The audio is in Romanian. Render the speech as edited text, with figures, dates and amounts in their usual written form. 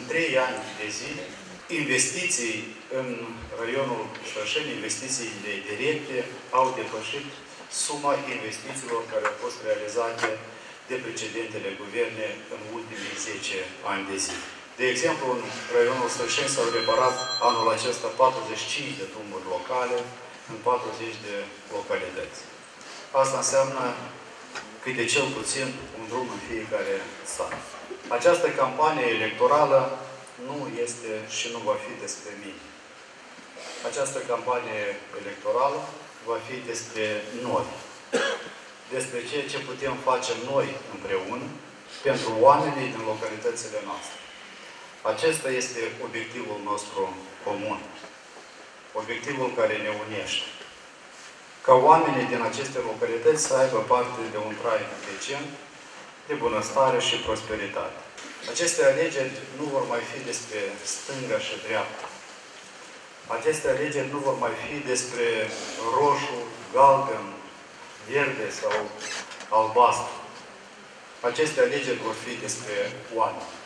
3 ani de zile, investiții în raionul Sfășeni, investițiile directe, au depășit suma investițiilor care au fost realizate de precedentele guverne în ultimii 10 ani de zi. De exemplu, în raionul Sfășeni s-au reparat anul acesta 45 de drumuri locale în 40 de localități. Asta înseamnă câte cel puțin un drum în fiecare sat. Această campanie electorală nu este și nu va fi despre mine. Această campanie electorală va fi despre noi. Despre ceea ce putem face noi împreună pentru oamenii din localitățile noastre. Acesta este obiectivul nostru comun. Obiectivul care ne unește. Ca oamenii din aceste localități să aibă parte de un trai decent, de bunăstare și prosperitate. Aceste alegeri nu vor mai fi despre stânga și dreapta. Aceste alegeri nu vor mai fi despre roșu, galben, verde sau albastru. Aceste alegeri vor fi despre oameni.